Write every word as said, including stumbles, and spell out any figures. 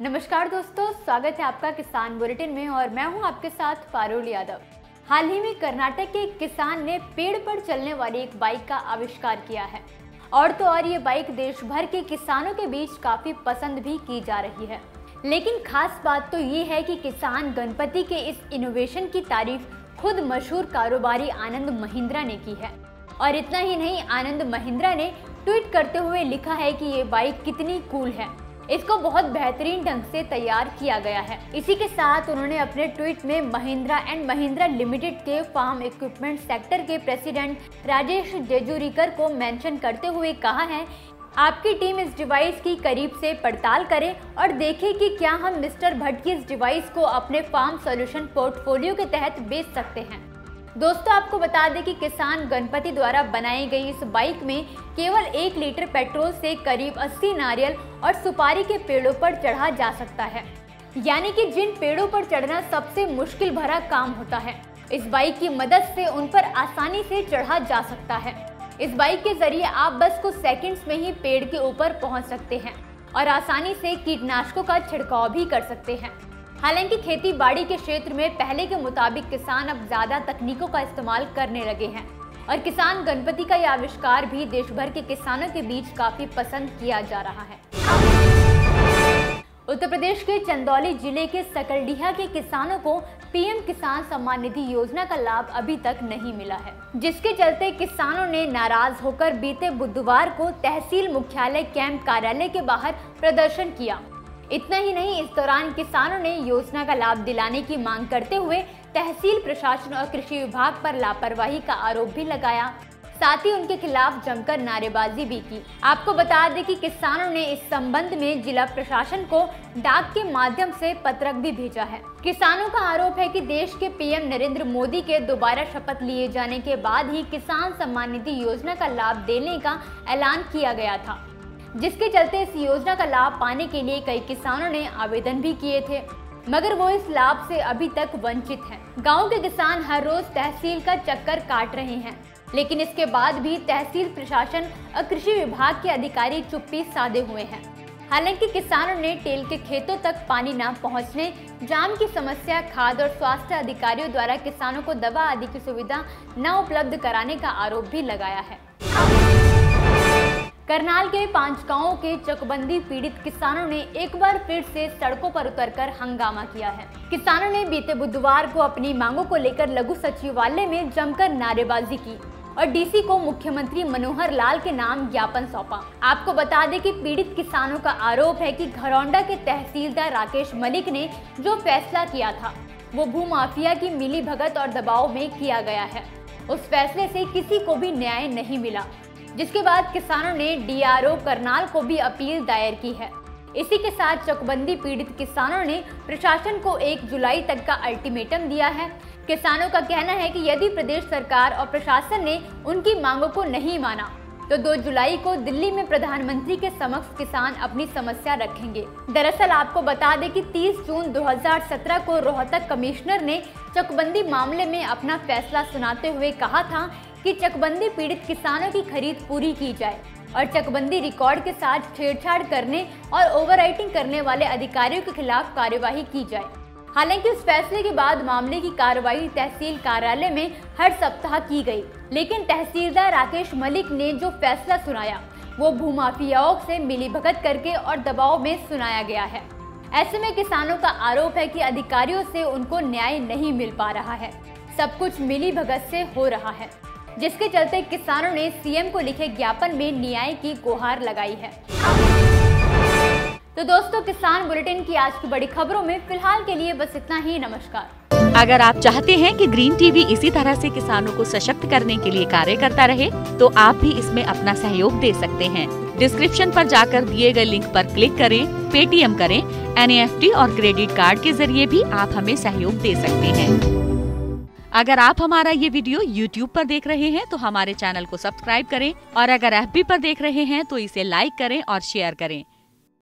नमस्कार दोस्तों, स्वागत है आपका किसान बुलेटिन में और मैं हूं आपके साथ पारुल यादव। हाल ही में कर्नाटक के एक किसान ने पेड़ पर चलने वाली एक बाइक का आविष्कार किया है और तो और ये बाइक देश भर के किसानों के बीच काफी पसंद भी की जा रही है। लेकिन खास बात तो ये है कि किसान गणपति के इस इनोवेशन की तारीफ खुद मशहूर कारोबारी आनंद महिंद्रा ने की है। और इतना ही नहीं, आनंद महिंद्रा ने ट्वीट करते हुए लिखा है कि ये बाइक कितनी कूल है, इसको बहुत बेहतरीन ढंग से तैयार किया गया है। इसी के साथ उन्होंने अपने ट्वीट में महिंद्रा एंड महिंद्रा लिमिटेड के फार्म इक्विपमेंट सेक्टर के प्रेसिडेंट राजेश जेजुरीकर को मेंशन करते हुए कहा है, आपकी टीम इस डिवाइस की करीब से पड़ताल करे और देखे कि क्या हम मिस्टर भट्ट की इस डिवाइस को अपने फार्म सॉल्यूशन पोर्टफोलियो के तहत बेच सकते हैं। दोस्तों, आपको बता दें कि किसान गणपति द्वारा बनाई गई इस बाइक में केवल एक लीटर पेट्रोल से करीब अस्सी नारियल और सुपारी के पेड़ों पर चढ़ा जा सकता है, यानी कि जिन पेड़ों पर चढ़ना सबसे मुश्किल भरा काम होता है, इस बाइक की मदद से उन पर आसानी से चढ़ा जा सकता है। इस बाइक के जरिए आप बस कुछ सेकंड्स में ही पेड़ के ऊपर पहुंच सकते हैं और आसानी से कीटनाशकों का छिड़काव भी कर सकते हैं। हालांकि खेती बाड़ी के क्षेत्र में पहले के मुताबिक किसान अब ज्यादा तकनीकों का इस्तेमाल करने लगे हैं और किसान गणपति का यह आविष्कार भी देश भर के किसानों के बीच काफी पसंद किया जा रहा है। उत्तर प्रदेश के चंदौली जिले के सकलडीहा के किसानों को पीएम किसान सम्मान निधि योजना का लाभ अभी तक नहीं मिला है, जिसके चलते किसानों ने नाराज होकर बीते बुधवार को तहसील मुख्यालय कैंप कार्यालय के बाहर प्रदर्शन किया। इतना ही नहीं, इस दौरान किसानों ने योजना का लाभ दिलाने की मांग करते हुए तहसील प्रशासन और कृषि विभाग पर लापरवाही का आरोप भी लगाया, साथ ही उनके खिलाफ जमकर नारेबाजी भी की। आपको बता दें कि किसानों ने इस संबंध में जिला प्रशासन को डाक के माध्यम से पत्रक भी भेजा है। किसानों का आरोप है कि देश के पीएम नरेंद्र मोदी के दोबारा शपथ लिए जाने के बाद ही किसान सम्मान निधि योजना का लाभ देने का ऐलान किया गया था, जिसके चलते इस योजना का लाभ पाने के लिए कई किसानों ने आवेदन भी किए थे, मगर वो इस लाभ से अभी तक वंचित हैं। गांव के किसान हर रोज तहसील का चक्कर काट रहे हैं, लेकिन इसके बाद भी तहसील प्रशासन और कृषि विभाग के अधिकारी चुप्पी साधे हुए हैं। हालांकि किसानों ने टेल के खेतों तक पानी न पहुंचने, जाम की समस्या, खाद और स्वास्थ्य अधिकारियों द्वारा किसानों को दवा आदि की सुविधा न उपलब्ध कराने का आरोप भी लगाया है। करनाल के पांच गांवों के चकबंदी पीड़ित किसानों ने एक बार फिर से सड़कों पर उतरकर हंगामा किया है। किसानों ने बीते बुधवार को अपनी मांगों को लेकर लघु सचिवालय में जमकर नारेबाजी की और डीसी को मुख्यमंत्री मनोहर लाल के नाम ज्ञापन सौंपा। आपको बता दें कि पीड़ित किसानों का आरोप है कि घरौंडा के तहसीलदार राकेश मलिक ने जो फैसला किया था वो भूमाफिया की मिलीभगत और दबाव में किया गया है। उस फैसले से किसी को भी न्याय नहीं मिला, जिसके बाद किसानों ने डीआरओ करनाल को भी अपील दायर की है। इसी के साथ चकबंदी पीड़ित किसानों ने प्रशासन को एक जुलाई तक का अल्टीमेटम दिया है। किसानों का कहना है कि यदि प्रदेश सरकार और प्रशासन ने उनकी मांगों को नहीं माना तो दो जुलाई को दिल्ली में प्रधानमंत्री के समक्ष किसान अपनी समस्या रखेंगे। दरअसल आपको बता दें कि तीस जून दो हज़ार सत्रह को रोहतक कमिश्नर ने चकबंदी मामले में अपना फैसला सुनाते हुए कहा था कि चकबंदी पीड़ित किसानों की खरीद पूरी की जाए और चकबंदी रिकॉर्ड के साथ छेड़छाड़ करने और ओवरराइटिंग करने वाले अधिकारियों के खिलाफ कार्यवाही की जाए। हालांकि उस फैसले के बाद मामले की कार्रवाई तहसील कार्यालय में हर सप्ताह की गई, लेकिन तहसीलदार राकेश मलिक ने जो फैसला सुनाया वो भूमाफियाओं से मिलीभगत करके और दबाव में सुनाया गया है। ऐसे में किसानों का आरोप है कि अधिकारियों से उनको न्याय नहीं मिल पा रहा है, सब कुछ मिलीभगत से हो रहा है, जिसके चलते किसानों ने सीएम को लिखे ज्ञापन में न्याय की गुहार लगाई है। तो दोस्तों, किसान बुलेटिन की आज की बड़ी खबरों में फिलहाल के लिए बस इतना ही। नमस्कार। अगर आप चाहते हैं कि ग्रीन टीवी इसी तरह से किसानों को सशक्त करने के लिए कार्य करता रहे, तो आप भी इसमें अपना सहयोग दे सकते हैं। डिस्क्रिप्शन पर जाकर दिए गए लिंक पर क्लिक करें, पेटीएम करें, एनईएफटी और क्रेडिट कार्ड के जरिए भी आप हमें सहयोग दे सकते हैं। अगर आप हमारा ये वीडियो यूट्यूब पर देख रहे हैं तो हमारे चैनल को सब्सक्राइब करें और अगर एफबी पर देख रहे हैं तो इसे लाइक करें और शेयर करें।